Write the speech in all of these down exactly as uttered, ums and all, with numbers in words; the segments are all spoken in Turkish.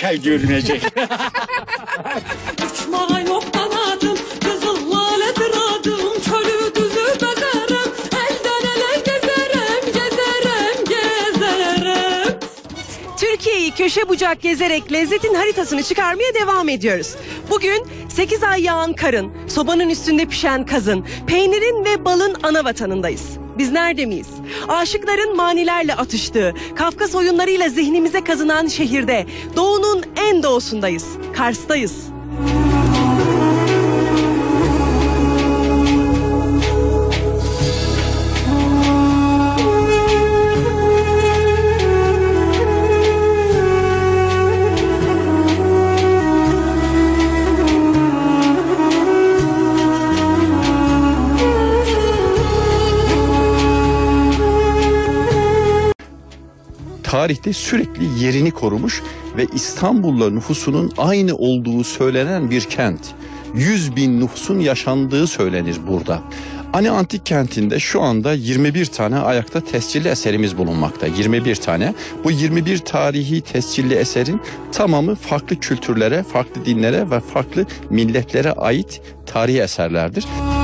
ay görünecek. Uçmağa yok kanadım, kızıl laledir adım, çölü düzü bezerim, elden ele gezerim, gezerim, gezerim. Türkiye'yi köşe bucak gezerek lezzetin haritasını çıkarmaya devam ediyoruz. Bugün sekiz ay yağan karın, sobanın üstünde pişen kazın, peynirin ve balın ana vatanındayız. Biz nerede miyiz? Aşıkların manilerle atıştığı, Kafkas oyunlarıyla zihnimize kazınan şehirde, doğunun en doğusundayız, Kars'tayız. Tarihte sürekli yerini korumuş ve İstanbul'la nüfusunun aynı olduğu söylenen bir kent. yüz bin nüfusun yaşandığı söylenir burada. Ani Antik Kenti'nde şu anda yirmi bir tane ayakta tescilli eserimiz bulunmakta. yirmi bir tane. Bu yirmi bir tarihi tescilli eserin tamamı farklı kültürlere, farklı dinlere ve farklı milletlere ait tarihi eserlerdir.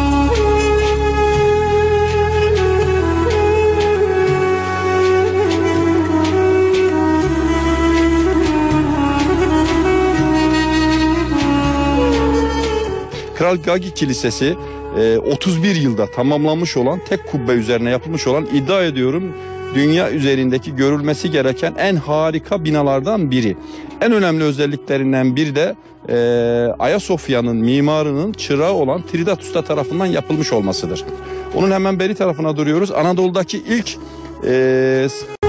Kral Gagi Kilisesi otuz bir yılda tamamlanmış olan, tek kubbe üzerine yapılmış olan, iddia ediyorum dünya üzerindeki görülmesi gereken en harika binalardan biri. En önemli özelliklerinden biri de e, Ayasofya'nın mimarının çırağı olan Tridat Usta tarafından yapılmış olmasıdır. Onun hemen beri tarafına duruyoruz. Anadolu'daki ilk e,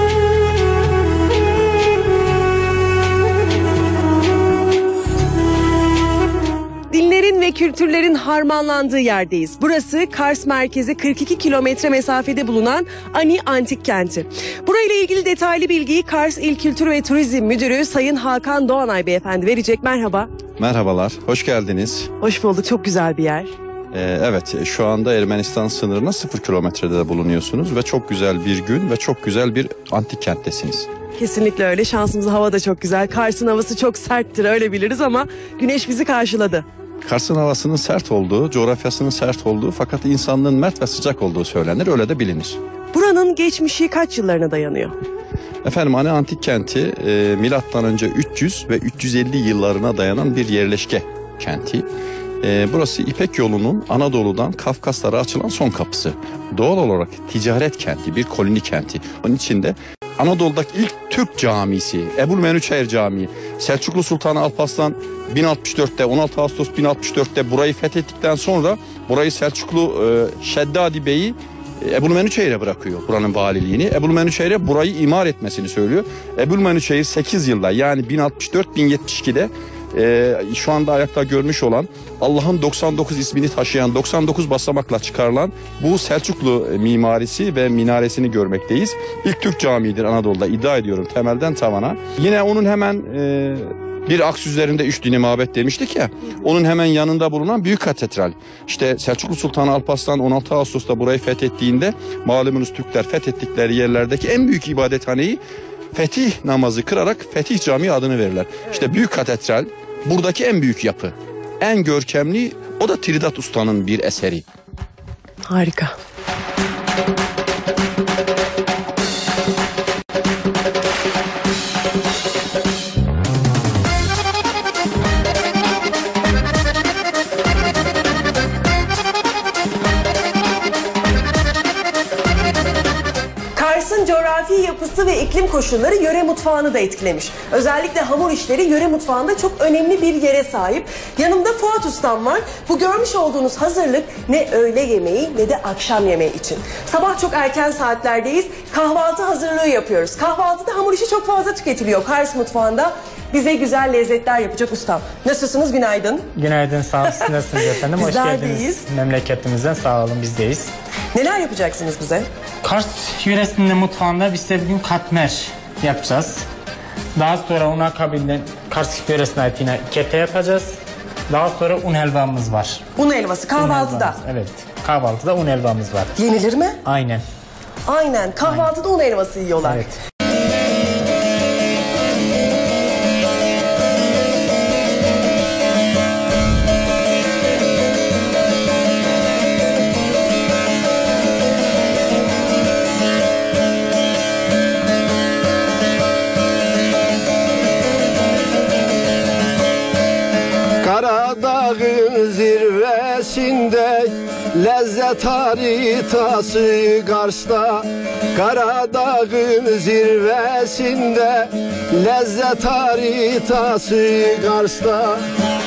Dinlerin ve kültürlerin harmanlandığı yerdeyiz. Burası Kars merkezi kırk iki kilometre mesafede bulunan Ani Antik Kenti. Burayla ilgili detaylı bilgiyi Kars İl Kültür ve Turizm Müdürü Sayın Hakan Doğanay Beyefendi verecek. Merhaba. Merhabalar, hoş geldiniz. Hoş bulduk, çok güzel bir yer. Ee, evet, şu anda Ermenistan sınırına sıfır kilometrede de bulunuyorsunuz ve çok güzel bir gün ve çok güzel bir antik kenttesiniz. Kesinlikle öyle. Şansımız, hava da çok güzel. Kars'ın havası çok serttir, öyle biliriz, ama güneş bizi karşıladı. Kars'ın havasının sert olduğu, coğrafyasının sert olduğu fakat insanlığın mert ve sıcak olduğu söylenir, öyle de bilinir. Buranın geçmişi kaç yıllarına dayanıyor? Efendim, Ani Antik Kenti e, milattan önce üç yüz ve üç yüz elli yıllarına dayanan bir yerleşke kenti. E, burası İpek yolunun Anadolu'dan Kafkaslara açılan son kapısı. Doğal olarak ticaret kenti, bir koloni kenti. Onun içinde Anadolu'daki ilk Türk camisi, Ebul Menüçehir Camii, Selçuklu Sultanı Alparslan bin altmış dörtte, on altı Ağustos bin altmış dörtte burayı fethettikten sonra burayı Selçuklu e, Şeddadi Bey'i e, Ebul Menüçehir'e bırakıyor, buranın valiliğini. Ebul Menüçehir'e burayı imar etmesini söylüyor. Ebul Menüçehir sekiz yılda, yani bin altmış dört bin yetmiş ikide e, şu anda ayakta görmüş olan, Allah'ın doksan dokuz ismini taşıyan, doksan dokuz basamakla çıkarılan bu Selçuklu mimarisi ve minaresini görmekteyiz. İlk Türk camiidir Anadolu'da, iddia ediyorum, temelden tavana. Yine onun hemen e, bir aks üzerinde üç dini mabet demiştik ya, onun hemen yanında bulunan Büyük Katedral. İşte Selçuklu Sultanı Alparslan on altı Ağustos'ta burayı fethettiğinde, malumunuz Türkler fethettikleri yerlerdeki en büyük ibadethaneyi fetih namazı kırarak Fetih Camii adını verirler. İşte Büyük Katedral buradaki en büyük yapı. En görkemli, o da Tridat Usta'nın bir eseri. Harika. Kars'ın coğrafi yapısı ve iklim koşulları yöre mutfağını da etkilemiş. Özellikle hamur işleri yöre mutfağında çok önemli bir yere sahip. Yanımda Fuat Ustam var. Bu görmüş olduğunuz hazırlık ne öğle yemeği ne de akşam yemeği için. Sabah çok erken saatlerdeyiz. Kahvaltı hazırlığı yapıyoruz. Kahvaltıda hamur işi çok fazla tüketiliyor Kars mutfağında. Bize güzel lezzetler yapacak ustam. Nasılsınız? Günaydın. Günaydın, sağ olun. Siz nasılsınız efendim? Hoş Bizler geldiniz. deyiz. Memleketimizden sağ olun, bizdeyiz. Neler yapacaksınız bize? Kars yöresinin mutfağında biz de bugün katmer yapacağız. Daha sonra onun akabinde Kars yöresine ait yine kete yapacağız. Daha sonra un helvamız var. Un helvası kahvaltıda. Un helvamız, evet, kahvaltıda un helvamız var. Yenilir mi? Aynen. Aynen. Kahvaltıda Aynen. Un helvası yiyorlar. Evet. dağın zirvesinde, lezzet haritası Kars'ta. Karadağ'ın zirvesinde, lezzet haritası Kars'ta.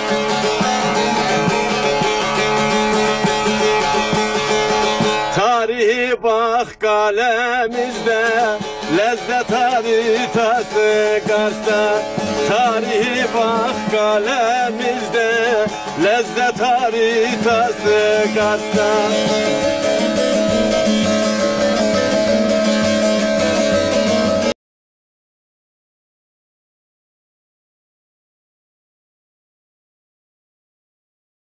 Tarihi bak kalemizde, lezzet haritası Kars'ta. Tarihi bak kalemizde, lezzet haritası Kars'ta.